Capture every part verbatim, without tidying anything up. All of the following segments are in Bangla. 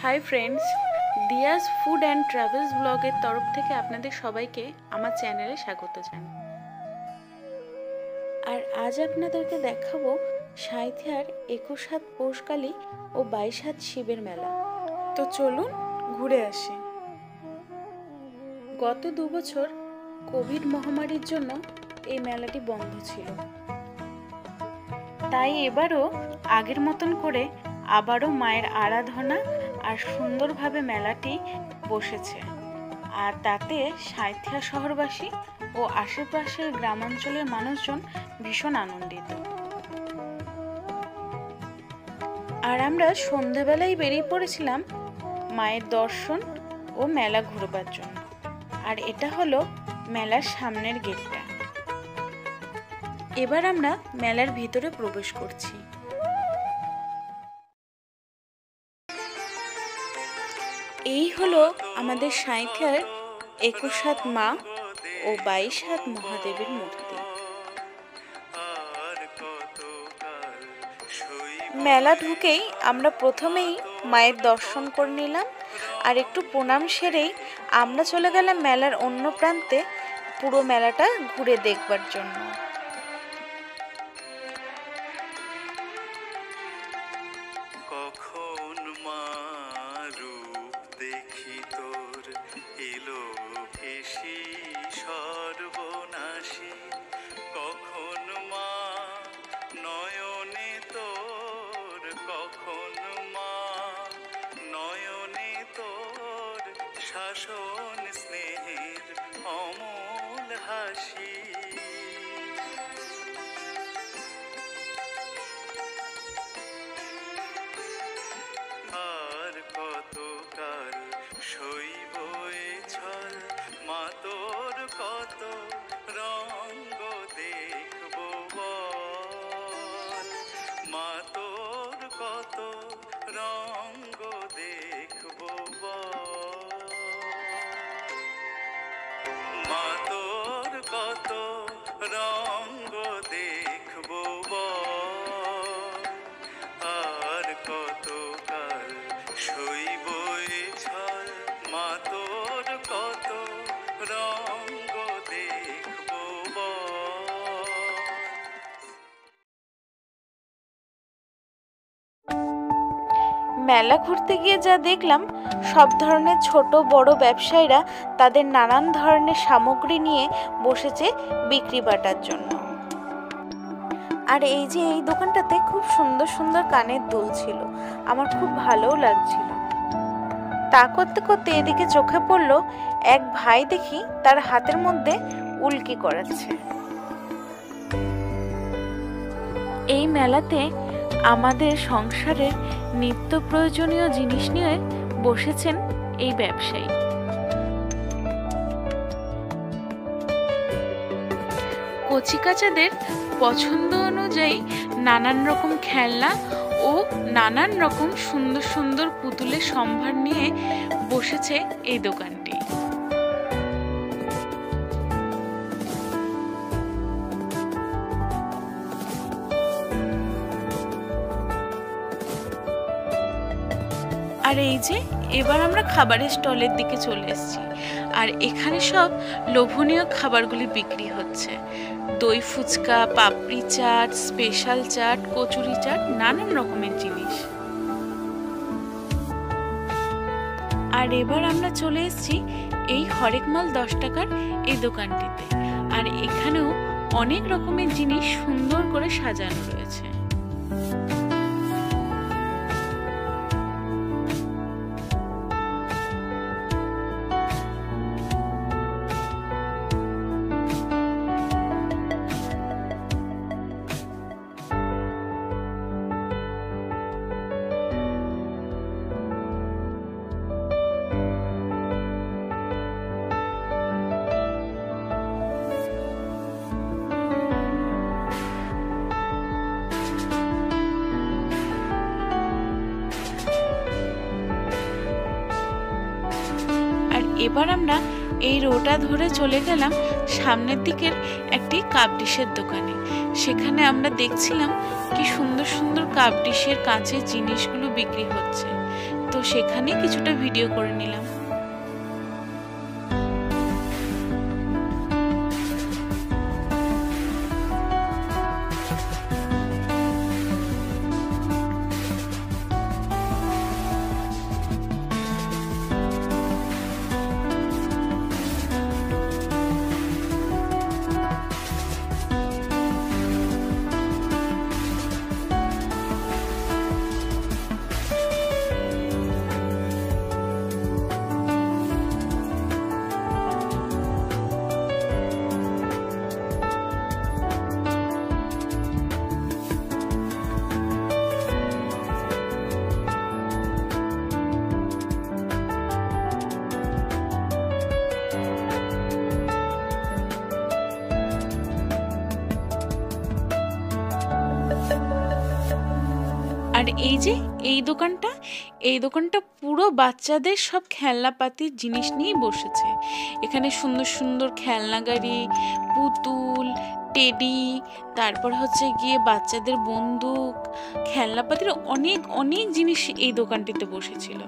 High friends, Diya's food and travels blogger तरफ থেকে আপনাদের সবাইকে আমার চ্যানেলে স্বাগত জানাই। আর আজ আপনাদেরকে দেখাবো সাঁইথিয়ার একুশ হাত পৌষকালী ও বাইশ হাত শিবের মেলা। তো চলুন ঘুরে আসি। গত দু বছর কোভিড মহামারীর জন্য এই মেলাটি বন্ধ ছিল, তাই এবারও আগের মতন করে আবারও মায়ের আরাধনা আর সুন্দরভাবে মেলাটি বসেছে। আর তাতে সাঁইথিয়া শহরবাসী ও আশেপাশের গ্রামাঞ্চলের মানুষজন ভীষণ আনন্দিত। আর আমরা সন্ধ্যাবেলায় বেরিয়ে পড়েছিলাম মায়ের দর্শন ও মেলা ঘুরবার জন্য। আর এটা হলো মেলার সামনের গেটটা। এবার আমরা মেলার ভিতরে প্রবেশ করছি। এই হলো আমাদের সাঁইথিয়ার একুশ হাত মা ও বাইশ হাত মহাদেবের মূর্তি। মেলা ঢুকেই আমরা প্রথমেই মায়ের দর্শন করে নিলাম, আর একটু প্রণাম সেরেই আমরা চলে গেলাম মেলার অন্য প্রান্তে পুরো মেলাটা ঘুরে দেখবার জন্য। শাসন স্নেহের অমল হাসি, আর কতকাল সইব এ ছল, মা তোর কত রঙ্গ দেখব বল, মা তোর কত রঙ্গ দেখব বল, মা তোর কত রঙ্গ দেখব বল, আর কতকাল সইব এ ছল, মা তোর কত রঙ্গ দেখব বল। মেলা ঘুরতে গিয়ে যা দেখলাম, সব ধরনের ছোট বড় ব্যবসায়ীরা তাদের নানান ধরনের সামগ্রী নিয়ে বসেছে বিক্রি বাটার জন্য। আর এই যে এই দোকানটাতে খুব সুন্দর সুন্দর কানের দুল ছিল, আমার খুব ভালোও লাগছিল। তা করতে করতে এদিকে চোখে পড়লো এক ভাই, দেখি তার হাতের মধ্যে উল্কি করাচ্ছে। এই মেলাতে আমাদের সংসারের নিত্য প্রয়োজনীয় জিনিস নিয়ে বসেছেন এই ব্যবসায়ী। কচিকাচাদের পছন্দ অনুযায়ী নানান রকম খেলনা ও নানান রকম সুন্দর সুন্দর পুতুলের সম্ভার নিয়ে বসেছে এই দোকানটি। আর এই যে এবার আমরা খাবারের স্টলের দিকে চলে এসেছি। আর এখানে সব লোভনীয় খাবারগুলি বিক্রি হচ্ছে। দই ফুচকা, পাপড়ি চাট, স্পেশাল চাট, কচুরি চাট, নানান রকমের জিনিস। আর এবার আমরা চলে এসেছি এই হরেক মাল দশ টাকার এই দোকানটিতে। আর এখানেও অনেক রকমের জিনিস সুন্দর করে সাজানো রয়েছে। এবার আমরা এই রোটা ধরে চলে গেলাম সামনের দিকের একটি কাপ ডিশের দোকানে। সেখানে আমরা দেখছিলাম কি সুন্দর সুন্দর কাপ ডিশের কাঁচের জিনিসগুলো বিক্রি হচ্ছে। তো তো সেখানে কিছুটা ভিডিও করে নিলাম। আর এই যে এই দোকানটা এই দোকানটা পুরো বাচ্চাদের সব খেলনাপাতির জিনিস নিয়ে বসেছে। এখানে সুন্দর সুন্দর খেলনা গাড়ি, পুতুল, টেডি, তারপর হচ্ছে গিয়ে বাচ্চাদের বন্দুক, খেলনাপাতির অনেক অনেক জিনিস এই দোকানটিতে বসেছিল।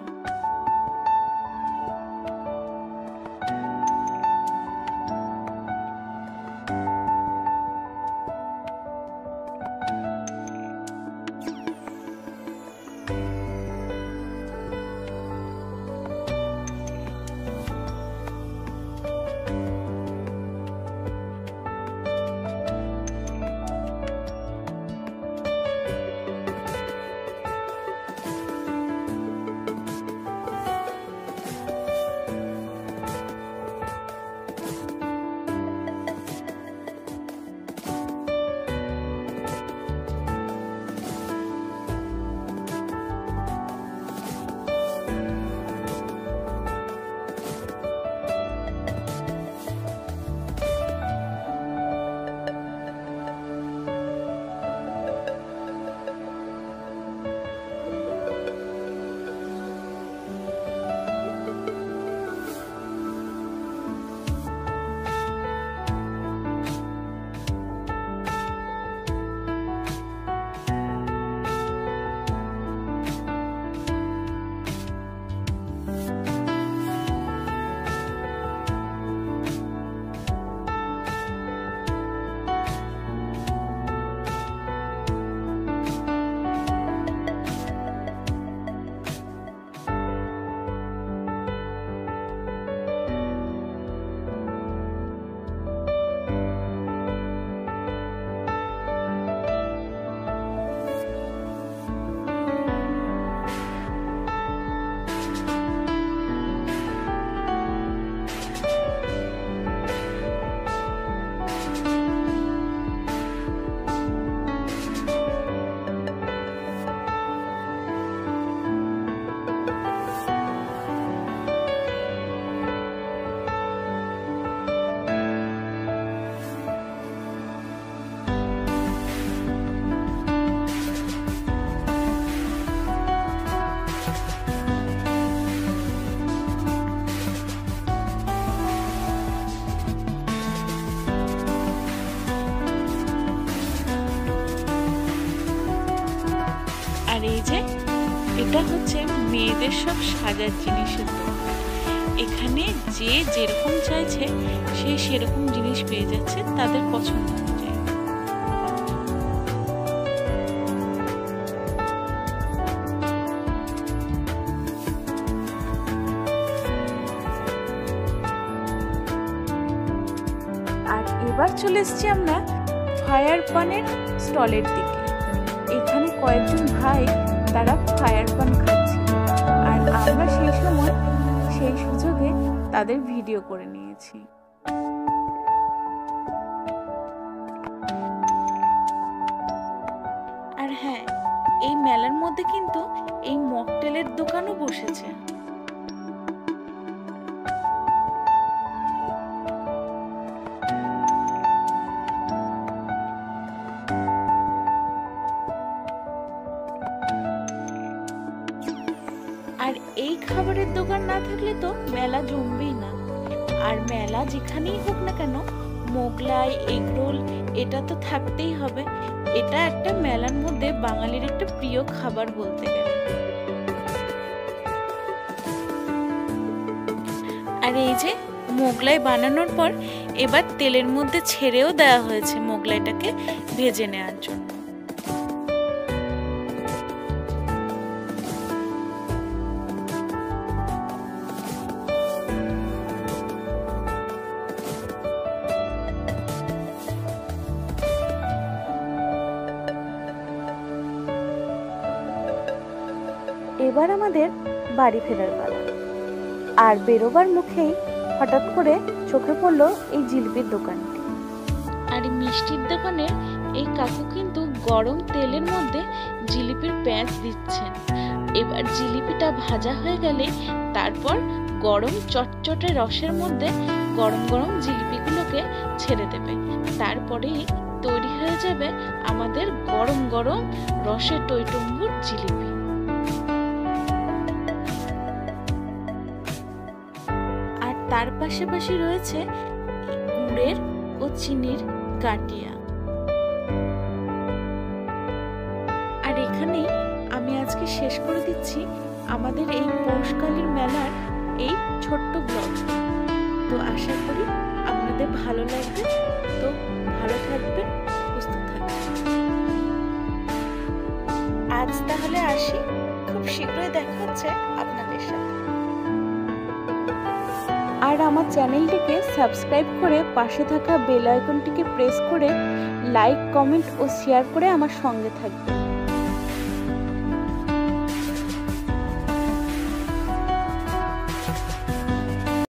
আর এই যে এটা হচ্ছে মেয়েদের সব সাজার জিনিসের দোকান। এখানে যে যেরকম চাইছে সে সেরকম জিনিস পেয়ে যাচ্ছে তাদের পছন্দ অনুযায়ী। আর এবার চলে এসেছি আমরা ফায়ার পানের স্টলের দিকে। এখানে কয়েকজন ভাই তারা ফায়ার পান খাচ্ছিল, আর আমরা সেই সময় সেই সুযোগে তাদের ভিডিও করে নিয়েছি। আর হ্যাঁ, এই মেলার মধ্যে কিন্তু এই মকটেলের দোকানও বসেছে। আর এই খাবারের দোকান না থাকলে তো মেলা জমবেই না। আর মেলা যেখানেই হোক না কেন, মোগলাই, এগরোল এটা তো থাকতেই হবে। এটা একটা মেলার মধ্যে বাঙালির একটা প্রিয় খাবার বলতে গেলে। আর এই যে মোগলাই বানানোর পর এবার তেলের মধ্যে ছেড়েও দেওয়া হয়েছে মোগলাইটাকে ভেজে নেওয়ার জন্য। এবার আমাদের বাড়ি ফেরার পালা। আর বেরোবার মুখেই হঠাৎ করে চোখে পড়লো এই জিলিপির দোকানটি। আর মিষ্টির দোকানের এই কাকু কিন্তু গরম তেলের মধ্যে জিলিপির প্যাঁচ দিচ্ছেন। এবার জিলিপিটা ভাজা হয়ে গেলে তারপর গরম চটচটে রসের মধ্যে গরম গরম জিলিপিগুলোকে ছেড়ে দেবে। তারপরেই তৈরি হয়ে যাবে আমাদের গরম গরম রসে টইটুম্বুর জিলিপি। তার পাশাপাশি রয়েছে গুড়ের ও চিনির গাঁটিয়া। আর এখানেই আমি আজকে শেষ করে দিচ্ছি আমাদের এই পৌষকালীর মেলার এই ছোট্ট ব্লগ। তো আশা করি আপনাদের ভালো লাগবে। তো ভালো থাকবেন, সুস্থ থাকবেন। আজ তাহলে আসি, খুব শীঘ্রই দেখা হচ্ছে আপনাদের সাথে। আর আমার চ্যানেলটিকে সাবস্ক্রাইব করে পাশে থাকা বেল আইকনটিকে প্রেস করে লাইক, কমেন্ট ও শেয়ার করে আমার সঙ্গে থাকবেন।